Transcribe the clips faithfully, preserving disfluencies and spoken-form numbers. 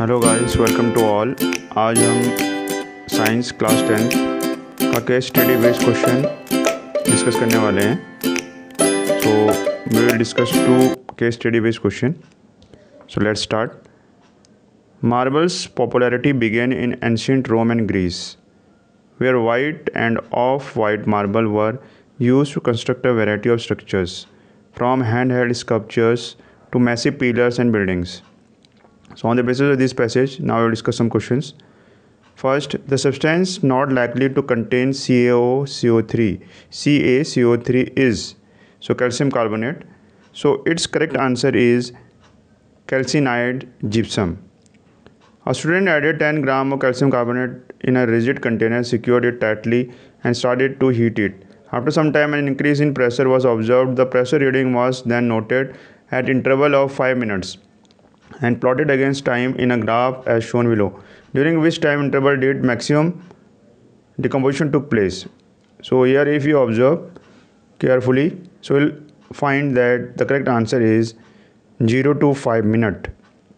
Hello guys, welcome to all. आज हम science class tenth का case study based question discuss करने वाले हैं। So we will discuss two case study based question. So let's start. Marbles popularity began in ancient Rome and Greece, where white and off-white marble were used to construct a variety of structures, from handheld sculptures to massive pillars and buildings. So on the basis of this passage, now we will discuss some questions. First, the substance not likely to contain C a O C O three, C a C O three is, so calcium carbonate. So its correct answer is calcinide gypsum. A student added ten grams of calcium carbonate in a rigid container, secured it tightly and started to heat it. After some time, an increase in pressure was observed. The pressure reading was then noted at interval of five minutes and plotted against time in a graph as shown below, during which time interval did maximum decomposition took place. So here if you observe carefully, so we'll find that the correct answer is zero to five minute.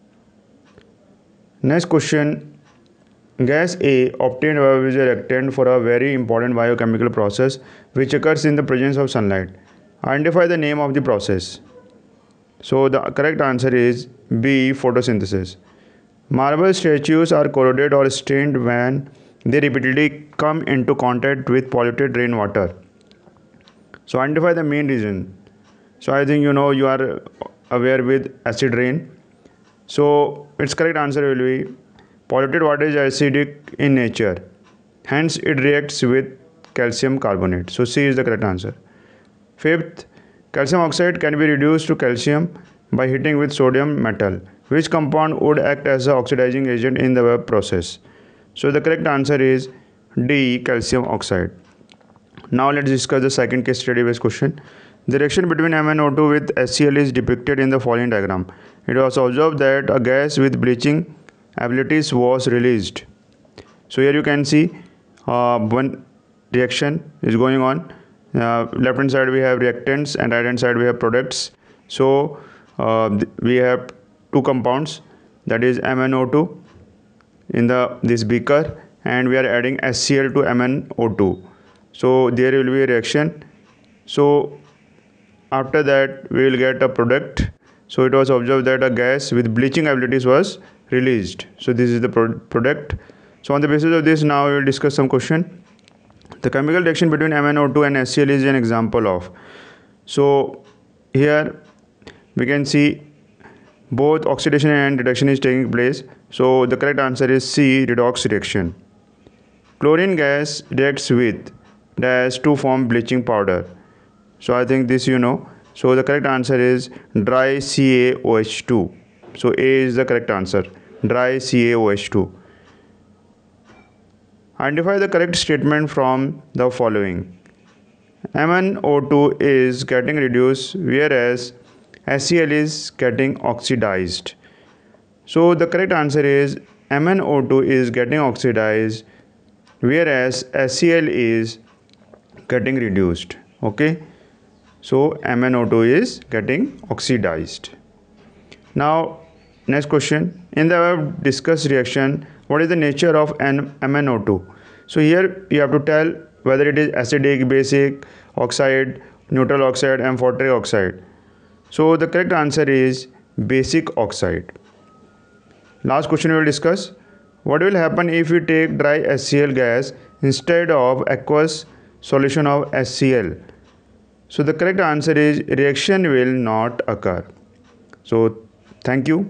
Next question. Gas A obtained is a reactant for a very important biochemical process which occurs in the presence of sunlight. Identify the name of the process. So the correct answer is B, photosynthesis. Marble statues are corroded or stained when they repeatedly come into contact with polluted rainwater. So identify the main reason. So I think you know you are aware with acid rain. So its correct answer will be polluted water is acidic in nature. Hence it reacts with calcium carbonate. So C is the correct answer. Fifth, calcium oxide can be reduced to calcium by heating with sodium metal. Which compound would act as an oxidizing agent in the web process? So the correct answer is D, calcium oxide. Now let's discuss the second case study based question. The reaction between M n O two with HCl is depicted in the following diagram. It was observed that a gas with bleaching abilities was released. So here you can see uh, one reaction is going on. Uh, left hand side we have reactants and right hand side we have products. So uh, we have two compounds, that is M n O two in the this beaker, and we are adding HCl to M n O two. So there will be a reaction. So after that we will get a product. So it was observed that a gas with bleaching abilities was released. So this is the pro product. So on the basis of this, now we will discuss some question. The chemical reaction between M n O two and HCl is an example of. So here we can see both oxidation and reduction is taking place. So the correct answer is C, redox reaction. Chlorine gas reacts with dash to form bleaching powder. So I think this you know. So the correct answer is dry C a O H two. So A is the correct answer, dry C a O H two. Identify the correct statement from the following. M n O two is getting reduced whereas HCl is getting oxidized. So the correct answer is M n O two is getting oxidized whereas HCl is getting reduced. Okay. So M n O two is getting oxidized. Now next question. In the above discussed reaction, what is the nature of M n O two? So here you have to tell whether it is acidic, basic, oxide, neutral oxide, amphoteric oxide. So the correct answer is basic oxide. Last question we will discuss. What will happen if we take dry HCl gas instead of aqueous solution of HCl? So the correct answer is reaction will not occur. So thank you.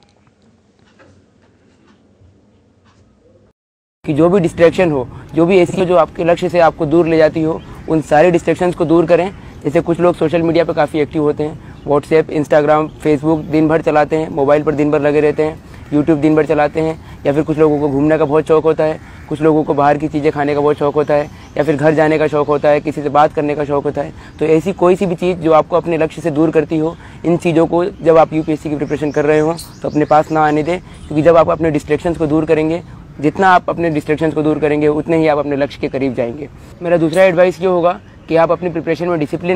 कि जो भी distraction हो, जो भी ऐसी जो आपके लक्ष्य से आपको दूर ले जाती हो, उन सारे डिस्ट्रैक्शंस को दूर करें। जैसे कुछ लोग सोशल मीडिया पे काफ़ी एक्टिव होते हैं, व्हाट्सएप, इंस्टाग्राम, फेसबुक दिन भर चलाते हैं, मोबाइल पर दिन भर लगे रहते हैं, यूट्यूब दिन भर चलाते हैं, या फिर कुछ लोगों को घूमने का बहुत शौक होता है, कुछ लोगों को बाहर की चीज़ें खाने का बहुत शौक होता है, या फिर घर जाने का शौक होता है, किसी से बात करने का शौक होता है। तो ऐसी कोई सी भी चीज़ जो आपको अपने लक्ष्य से दूर करती हो, इन चीज़ों को जब आप यूपीएससी की प्रिपरेशन कर रहे हो तो अपने पास ना आने दें, क्योंकि जब आप अपने डिस्ट्रैक्शंस को दूर करेंगे, जितना आप अपने डिस्ट्रैक्शंस को दूर करेंगे उतने ही आप अपने लक्ष्य के करीब जाएंगे। मेरा दूसरा एडवाइस ये होगा कि आप अपनी प्रिपरेशन में डिसिप्लिन लाएं,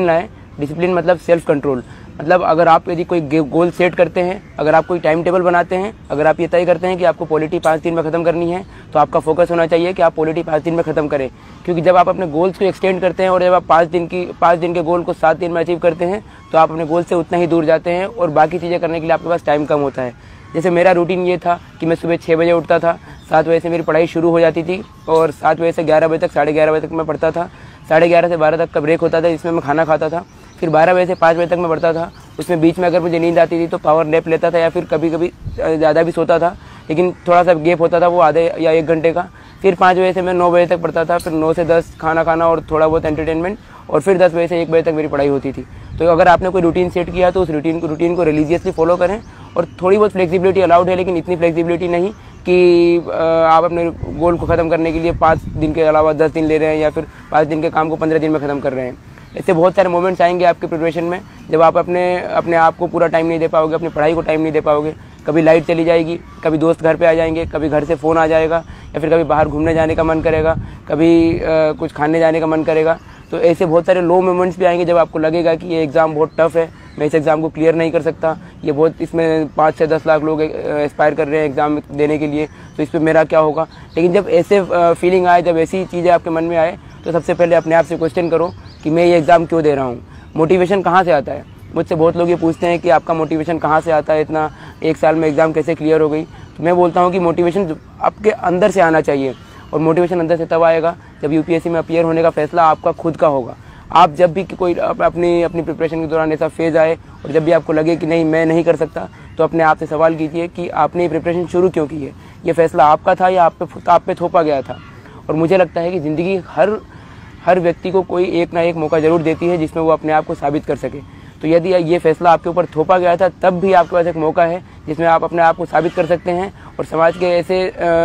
डिसिप्लिन मतलब सेल्फ कंट्रोल। मतलब अगर आप यदि कोई गोल सेट करते हैं, अगर आप कोई टाइम टेबल बनाते हैं, अगर आप ये तय करते हैं कि आपको पॉलिटी पाँच दिन में ख़त्म करनी है, तो आपका फोकस होना चाहिए कि आप पॉलिटी पाँच दिन में ख़त्म करें। क्योंकि जब आप अपने गोल्स को एक्सटेंड करते हैं और जब आप पाँच दिन की पाँच दिन के गोल को सात दिन में अचीव करते हैं, तो आप अपने गोल से उतना ही दूर जाते हैं और बाकी चीज़ें करने के लिए आपके पास टाइम कम होता है। जैसे मेरा रूटीन ये था कि मैं सुबह छः बजे उठता था, सात बजे से मेरी पढ़ाई शुरू हो जाती थी और सात बजे से ग्यारह बजे तक साढ़े ग्यारह बजे तक मैं पढ़ता था। साढ़े ग्यारह से बारह तक का ब्रेक होता था जिसमें मैं खाना खाता था। फिर बारह बजे से पाँच बजे तक मैं पढ़ता था। उसमें बीच में अगर मुझे नींद आती थी तो पावर नैप लेता था या फिर कभी कभी ज़्यादा भी सोता था, लेकिन थोड़ा सा गैप होता था वो आधे या एक घंटे का। फिर पाँच बजे से मैं नौ बजे तक पढ़ता था, फिर नौ से दस खाना खाना और थोड़ा बहुत एंटरटेनमेंट, और फिर दस बजे से एक बजे तक मेरी पढ़ाई होती थी। तो अगर आपने कोई रूटीन सेट किया तो उस रूटीन को रूटीन को रिलीजियसली फॉलो करें। और थोड़ी बहुत फ्लेक्सिबिलिटी अलाउड है, लेकिन इतनी फ्लेक्सिबिलिटी नहीं कि आप अपने गोल को ख़त्म करने के लिए पाँच दिन के अलावा दस दिन ले रहे हैं या फिर पाँच दिन के काम को पंद्रह दिन में ख़त्म कर रहे हैं। ऐसे बहुत सारे मोमेंट्स आएंगे आपके प्रिपरेशन में जब आप अपने अपने आप को पूरा टाइम नहीं दे पाओगे, अपनी पढ़ाई को टाइम नहीं दे पाओगे। कभी लाइट चली जाएगी, कभी दोस्त घर पे आ जाएंगे, कभी घर से फ़ोन आ जाएगा, या फिर कभी बाहर घूमने जाने का मन करेगा, कभी आ, कुछ खाने जाने का मन करेगा। तो ऐसे बहुत सारे लो मोमेंट्स भी आएंगे जब आपको लगेगा कि ये एग्ज़ाम बहुत टफ है, मैं इस एग्ज़ाम को क्लियर नहीं कर सकता, ये बहुत इसमें पाँच से दस लाख लोग एस्पायर कर रहे हैं एग्ज़ाम देने के लिए, तो इस पर मेरा क्या होगा। लेकिन जब ऐसे फीलिंग आए, जब ऐसी चीज़ें आपके मन में आए, तो सबसे पहले अपने आप से क्वेश्चन करो कि मैं ये एग्ज़ाम क्यों दे रहा हूँ। मोटिवेशन कहाँ से आता है। मुझसे बहुत लोग ये पूछते हैं कि आपका मोटिवेशन कहाँ से आता है, इतना एक साल में एग्ज़ाम कैसे क्लियर हो गई। तो मैं बोलता हूँ कि मोटिवेशन आपके अंदर से आना चाहिए, और मोटिवेशन अंदर से तब आएगा जब यूपीएससी में अपीयर होने का फैसला आपका खुद का होगा। आप जब भी कोई अपनी अपनी प्रिपरेशन के दौरान ऐसा फेज़ आए और जब भी आपको लगे कि नहीं मैं नहीं कर सकता, तो अपने आप से सवाल कीजिए कि आपने ये प्रिपरेशन शुरू क्यों की है। ये फैसला आपका था या आप पे आप पे थोपा गया था। और मुझे लगता है कि ज़िंदगी हर हर व्यक्ति को कोई एक ना एक मौका ज़रूर देती है जिसमें वो अपने आप को साबित कर सके। तो यदि ये फैसला आपके ऊपर थोपा गया था, तब भी आपके पास एक मौका है जिसमें आप अपने आप को साबित कर सकते हैं और समाज के ऐसे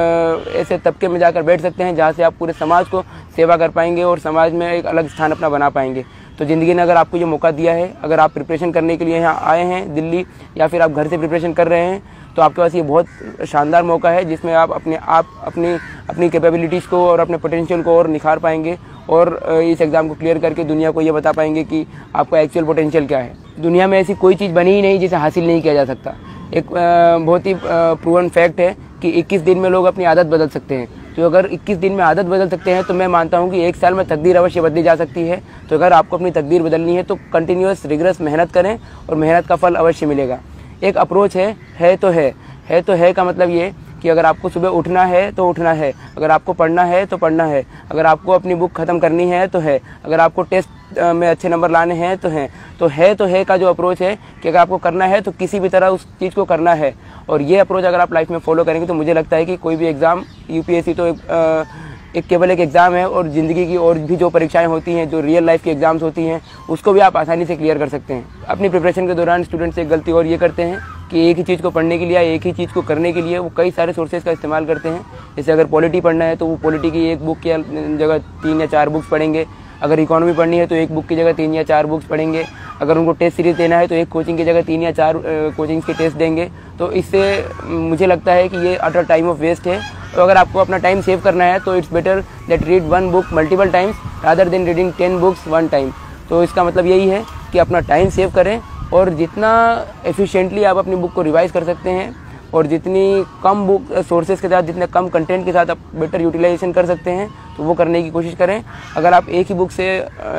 ऐसे तबके में जाकर बैठ सकते हैं जहाँ से आप पूरे समाज को सेवा कर पाएंगे और समाज में एक अलग स्थान अपना बना पाएंगे। तो ज़िंदगी ने अगर आपको ये मौका दिया है, अगर आप प्रिपरेशन करने के लिए यहाँ आए हैं दिल्ली, या फिर आप घर से प्रिपरेशन कर रहे हैं, तो आपके पास ये बहुत शानदार मौका है जिसमें आप अपने आप अपनी अपनी कैपेबिलिटीज़ को और अपने पोटेंशियल को और निखार पाएंगे और इस एग्ज़ाम को क्लियर करके दुनिया को ये बता पाएंगे कि आपका एक्चुअल पोटेंशियल क्या है। दुनिया में ऐसी कोई चीज़ बनी ही नहीं जिसे हासिल नहीं किया जा सकता। एक बहुत ही प्रूवन फैक्ट है कि इक्कीस दिन में लोग अपनी आदत बदल सकते हैं। तो अगर इक्कीस दिन में आदत बदल सकते हैं, तो मैं मानता हूं कि एक साल में तकदीर अवश्य बदली जा सकती है। तो अगर आपको अपनी तकदीर बदलनी है तो कंटिन्यूअस रिग्रेस मेहनत करें और मेहनत का फल अवश्य मिलेगा। एक अप्रोच है है तो है है तो है का मतलब ये कि अगर आपको सुबह उठना है तो उठना है, अगर आपको पढ़ना है तो पढ़ना है, अगर आपको अपनी बुक ख़त्म करनी है तो है, अगर आपको टेस्ट में अच्छे नंबर लाने हैं तो हैं। तो है तो है का जो अप्रोच है कि अगर आपको करना है तो किसी भी तरह उस चीज़ को करना है, और ये अप्रोच अगर आप लाइफ में फॉलो करेंगे तो मुझे लगता है कि कोई भी एग्ज़ाम, यूपीएससी तो एक, आ, एक केवल एक एग्ज़ाम है, और ज़िंदगी की और भी जो परीक्षाएं होती हैं, जो रियल लाइफ की एग्ज़ाम्स होती हैं, उसको भी आप आसानी से क्लियर कर सकते हैं। अपनी प्रिपरेशन के दौरान स्टूडेंट्स एक गलती और ये करते हैं कि एक ही चीज़ को पढ़ने के लिए, एक ही चीज़ को करने के लिए वो कई सारे सोर्सेज का इस्तेमाल करते हैं। जैसे अगर पॉलिटी पढ़ना है तो वो पॉलिटी की एक बुक की जगह तीन या चार बुक्स पढ़ेंगे, अगर इकोनॉमी पढ़नी है तो एक बुक की जगह तीन या चार बुक्स पढ़ेंगे, अगर उनको टेस्ट सीरीज़ देना है तो एक कोचिंग की जगह तीन या चार कोचिंग्स के टेस्ट देंगे। तो इससे मुझे लगता है कि ये अटर टाइम ऑफ वेस्ट है। तो अगर आपको अपना टाइम सेव करना है तो it's better that read one book multiple times rather than reading ten books one time. तो इसका मतलब यही है कि अपना टाइम सेव करें और जितना एफिशिएंटली आप अपनी बुक को रिवाइज़ कर सकते हैं और जितनी कम बुक सोर्सेज के साथ, जितने कम कंटेंट के साथ आप बेटर यूटिलाइजेशन कर सकते हैं तो वो करने की कोशिश करें। अगर आप एक ही बुक से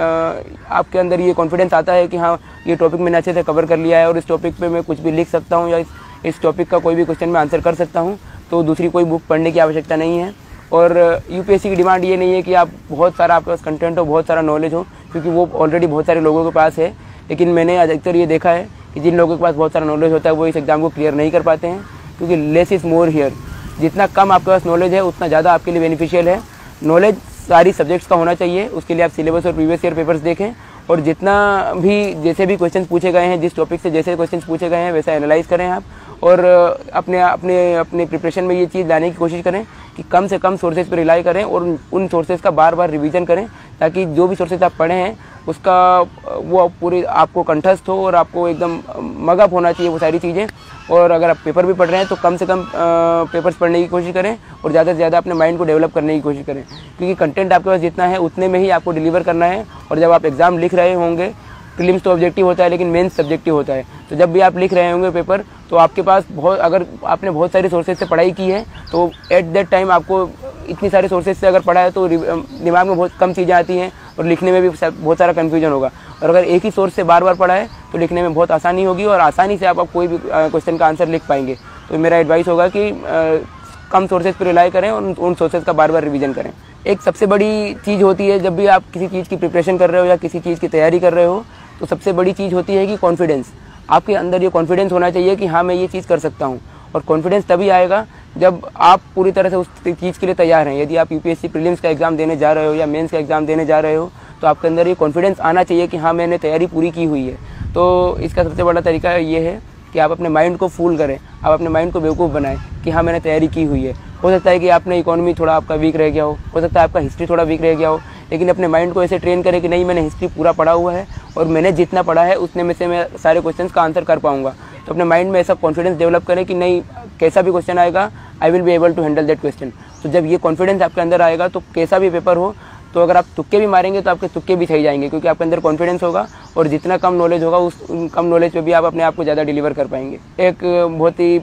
आपके अंदर ये कॉन्फिडेंस आता है कि हाँ ये टॉपिक मैंने अच्छे से कवर कर लिया है और इस टॉपिक पे मैं कुछ भी लिख सकता हूँ या इस, इस टॉपिक का कोई भी क्वेश्चन मैं आंसर कर सकता हूँ, तो दूसरी कोई बुक पढ़ने की आवश्यकता नहीं है। और यूपीएससी की डिमांड ये नहीं है कि आप बहुत सारा आपके पास कंटेंट हो, बहुत सारा नॉलेज हो, क्योंकि वो ऑलरेडी बहुत सारे लोगों के पास है। लेकिन मैंने अधिकतर ये देखा है कि जिन लोगों के पास बहुत सारा नॉलेज होता है वो इस एग्ज़ाम को क्लियर नहीं कर पाते हैं, क्योंकि लेस इज़ मोर हियर। जितना कम आपके पास नॉलेज है उतना ज़्यादा आपके लिए बेनिफिशियल है। नॉलेज सारी सब्जेक्ट्स का होना चाहिए, उसके लिए आप सिलेबस और प्रीवियस ईयर पेपर्स देखें और जितना भी जैसे भी क्वेश्चन पूछे गए हैं, जिस टॉपिक से जैसे क्वेश्चन पूछे गए हैं वैसा एनालाइज करें आप, और अपने अपने अपने प्रिपरेशन में ये चीज़ लाने की कोशिश करें कि कम से कम सोर्सेज पर रिलाई करें और उन सोर्सेज का बार बार रिवीजन करें, ताकि जो भी सोर्सेज आप पढ़े हैं उसका वो पूरी आपको कंठस्थ हो और आपको एकदम मगअप होना चाहिए वो सारी चीज़ें। और अगर आप पेपर भी पढ़ रहे हैं तो कम से कम पेपर्स पढ़ने की कोशिश करें और ज़्यादा से ज़्यादा अपने माइंड को डेवलप करने की कोशिश करें, क्योंकि कंटेंट आपके पास जितना है उतने में ही आपको डिलीवर करना है। और जब आप एग्ज़ाम लिख रहे होंगे प्रीलिम्स तो ऑब्जेक्टिव होता है लेकिन मेंस सब्जेक्टिव होता है। तो जब भी आप लिख रहे होंगे पेपर तो आपके पास बहुत, अगर आपने बहुत सारी सोर्सेज से पढ़ाई की है तो एट दैट टाइम आपको इतनी सारी सोर्सेज से अगर पढ़ा है तो दिमाग में बहुत कम चीज़ें आती हैं और लिखने में भी बहुत सारा कन्फ्यूजन होगा। और अगर एक ही सोर्स से बार बार पढ़ा है तो लिखने में बहुत आसानी होगी और आसानी से आप, आप कोई भी क्वेश्चन का आंसर लिख पाएंगे। तो मेरा एडवाइस होगा कि आ, कम सोर्सेज पर रिलाई करें और उन सोर्सेज का बार बार रिवीजन करें। एक सबसे बड़ी चीज़ होती है जब भी आप किसी चीज़ की प्रिपरेशन कर रहे हो या किसी चीज़ की तैयारी कर रहे हो तो सबसे बड़ी चीज़ होती है कि कॉन्फिडेंस। आपके अंदर ये कॉन्फिडेंस होना चाहिए कि हाँ मैं ये चीज़ कर सकता हूँ। और कॉन्फिडेंस तभी आएगा जब आप पूरी तरह से उस चीज़ के लिए तैयार हैं। यदि आप यूपीएससी प्रीलिम्स का एग्ज़ाम देने जा रहे हो या मेंस का एग्ज़ाम देने जा रहे हो तो आपके अंदर ये कॉन्फिडेंस आना चाहिए कि हाँ मैंने तैयारी पूरी की हुई है। तो इसका सबसे बड़ा तरीका ये है कि आप अपने माइंड को फूल करें, आप अपने माइंड को बेवकूफ़ बनाएं कि हाँ मैंने तैयारी की हुई है। हो सकता है कि आपने इकोनॉमी थोड़ा आपका वीक रह गया हो हो सकता है आपका हिस्ट्री थोड़ा वीक रह गया हो, लेकिन अपने माइंड को ऐसे ट्रेन करें कि नहीं मैंने हिस्ट्री पूरा पढ़ा हुआ है और मैंने जितना पढ़ा है उतने में से मैं सारे क्वेश्चंस का आंसर कर पाऊंगा। तो अपने माइंड में ऐसा कॉन्फिडेंस डेवलप करें कि नहीं कैसा भी क्वेश्चन आएगा I will be able to handle that question. तो जब ये कॉन्फिडेंस आपके अंदर आएगा तो कैसा भी पेपर हो तो अगर आप तुक्के भी मारेंगे तो आपके तुक्के भी सही जाएंगे, क्योंकि आपके अंदर कॉन्फिडेंस होगा और जितना कम नॉलेज होगा उस कम नॉलेज पे भी आप अपने आप को ज़्यादा डिलीवर कर पाएंगे। एक बहुत ही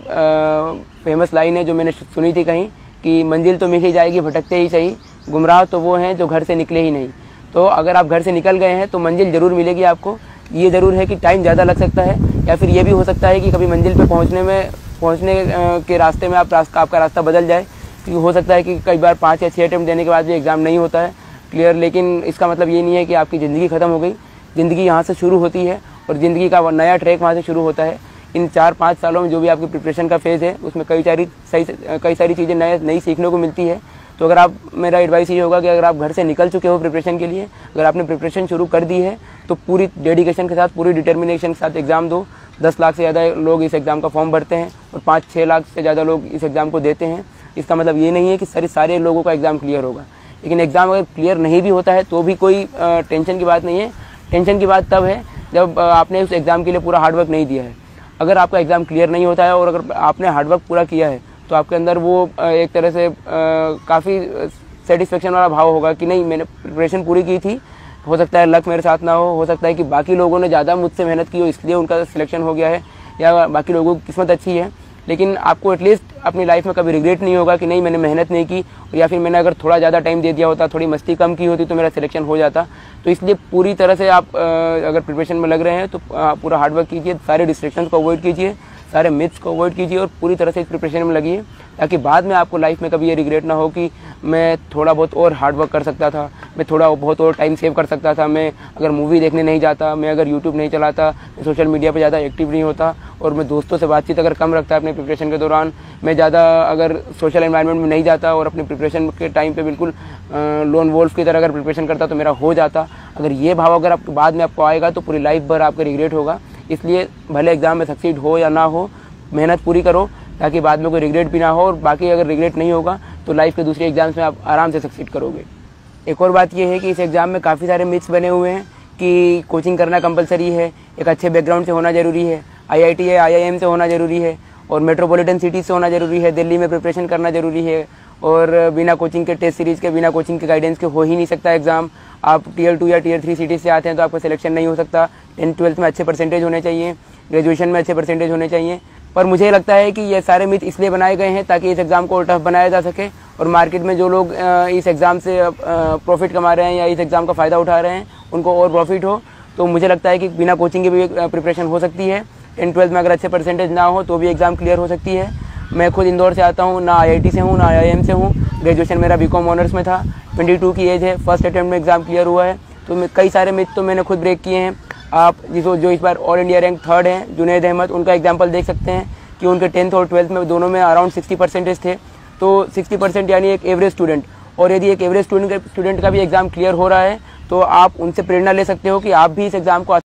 फेमस लाइन है जो मैंने सुनी थी कहीं कि मंजिल तो मिल ही जाएगी भटकते ही सही, गुमराह तो वो हैं जो घर से निकले ही नहीं। तो अगर आप घर से निकल गए हैं तो मंजिल ज़रूर मिलेगी आपको। ये ज़रूर है कि टाइम ज़्यादा लग सकता है या फिर ये भी हो सकता है कि कभी मंजिल पे पहुंचने में पहुंचने के रास्ते में आप रास्ता आपका रास्ता बदल जाए, क्योंकि हो सकता है कि कई बार पाँच या छः अटैम्प्ट देने के बाद भी एग्ज़ाम नहीं होता है क्लियर। लेकिन इसका मतलब ये नहीं है कि आपकी ज़िंदगी ख़त्म हो गई। ज़िंदगी यहाँ से शुरू होती है और ज़िंदगी का नया ट्रैक वहाँ से शुरू होता है। इन चार पाँच सालों में जो भी आपकी प्रिपरेशन का फेज़ है उसमें कई सारी सही कई सारी चीज़ें नए नई सीखने को मिलती है। तो अगर आप, मेरा एडवाइस ये होगा कि अगर आप घर से निकल चुके हो प्रिपरेशन के लिए, अगर आपने प्रिपरेशन शुरू कर दी है तो पूरी डेडिकेशन के साथ, पूरी डिटर्मिनेशन के साथ एग्ज़ाम दो। दस लाख से ज़्यादा लोग इस एग्ज़ाम का फॉर्म भरते हैं और पाँच छः लाख से ज़्यादा लोग इस एग्ज़ाम को देते हैं। इसका मतलब ये नहीं है कि सारे सारे लोगों का एग्ज़ाम क्लियर होगा, लेकिन एग्ज़ाम अगर क्लियर नहीं भी होता है तो भी कोई टेंशन की बात नहीं है। टेंशन की बात तब है जब आपने उस एग्ज़ाम के लिए पूरा हार्डवर्क नहीं दिया है। अगर आपका एग्ज़ाम क्लियर नहीं होता है और अगर आपने हार्डवर्क पूरा किया है तो आपके अंदर वो एक तरह से काफ़ी सेटिस्फेक्शन वाला भाव होगा कि नहीं मैंने प्रिपरेशन पूरी की थी। हो सकता है लक मेरे साथ ना हो हो सकता है कि बाकी लोगों ने ज़्यादा मुझसे मेहनत की हो इसलिए उनका सिलेक्शन हो गया है, या बाकी लोगों की किस्मत अच्छी है। लेकिन आपको एटलीस्ट अपनी लाइफ में कभी रिग्रेट नहीं होगा कि नहीं मैंने मेहनत नहीं की, या फिर मैंने अगर थोड़ा ज़्यादा टाइम दे दिया होता, थोड़ी मस्ती कम की होती तो मेरा सिलेक्शन हो जाता। तो इसलिए पूरी तरह से आप अगर प्रिपरेशन में लग रहे हैं तो पूरा हार्डवर्क कीजिए, सारे डिस्ट्रैक्शंस को अवॉइड कीजिए, सारे मिथ्स को अवॉइड कीजिए और पूरी तरह से इस प्रिपरेशन में लगिए, ताकि बाद में आपको लाइफ में कभी ये रिग्रेट ना हो कि मैं थोड़ा बहुत और हार्ड वर्क कर सकता था, मैं थोड़ा बहुत और टाइम सेव कर सकता था, मैं अगर मूवी देखने नहीं जाता, मैं अगर यूट्यूब नहीं चलाता, मैं सोशल मीडिया पे ज़्यादा एक्टिव नहीं होता और मैं दोस्तों से बातचीत अगर कम रखता अपने प्रिपरेशन के दौरान, मैं ज़्यादा अगर सोशल एनवायरनमेंट में नहीं जाता और अपने प्रिपरेशन के टाइम पे बिल्कुल लोन वोल्फ की तरह अगर प्रिपरेशन करता तो मेरा हो जाता। अगर ये भाव अगर आप बाद में आपको आएगा तो पूरी लाइफ भर आपका रिग्रेट होगा। इसलिए भले एग्ज़ाम में सक्सीड हो या ना हो, मेहनत पूरी करो ताकि बाद में कोई रिग्रेट भी ना हो, और बाकी अगर रिग्रेट नहीं होगा तो लाइफ के दूसरे एग्जाम्स में आप आराम से सक्सीड करोगे। एक और बात यह है कि इस एग्ज़ाम में काफ़ी सारे मिथ्स बने हुए हैं कि कोचिंग करना कंपलसरी है, एक अच्छे बैकग्राउंड से होना ज़रूरी है, आईआईटी या आईआईएम से होना ज़रूरी है, और मेट्रोपॉलिटन सिटी से होना ज़रूरी है, दिल्ली में प्रिपरेशन करना ज़रूरी है, और बिना कोचिंग के टेस्ट सीरीज़ के, बिना कोचिंग के गाइडेंस के हो ही नहीं सकता एग्ज़ाम। आप टीयर टू या टीयर थ्री सिटी से आते हैं तो आपका सिलेक्शन नहीं हो सकता। टेंथ ट्वेल्थ में अच्छे परसेंटेज होने चाहिए, ग्रेजुएशन में अच्छे परसेंटेज होने चाहिए। पर मुझे लगता है कि ये सारे मिथ इसलिए बनाए गए हैं ताकि इस एग्ज़ाम को और टफ बनाया जा सके, और मार्केट में जो लोग इस एग्ज़ाम से प्रॉफिट कमा रहे हैं या इस एग्ज़ाम का फ़ायदा उठा रहे हैं उनको और प्रॉफिट हो। तो मुझे लगता है कि बिना कोचिंग के भी प्रिपरेशन हो सकती है। टेंथ ट्वेल्थ में अगर अच्छे परसेंटेज ना हो तो भी एग्ज़ाम क्लियर हो सकती है। मैं खुद इंदौर से आता हूँ, ना आईआईटी से हूँ ना आईआईएम से हूँ, ग्रेजुएशन मेरा बीकॉम ऑनर्स में था, बाईस की एज है, फर्स्ट अटेम्प्ट में एग्ज़ाम क्लियर हुआ है। तो मैं कई सारे मिथ तो मैंने खुद ब्रेक किए हैं। आप जिसको जो इस बार ऑल इंडिया रैंक थर्ड हैं, जुनैद अहमद, उनका एग्जाम्पल देख सकते हैं कि उनके टेंथ और ट्वेल्थ में दोनों में अराउंड सिक्सटी परसेंटेज थे। तो सिक्सटी परसेंट यानी एक एवरेज स्टूडेंट, और यदि एक एवरेज स्टूडेंट स्टूडेंट का भी एग्ज़ाम क्लियर हो रहा है तो आप उनसे प्रेरणा ले सकते हो कि आप भी इस एग्ज़ाम को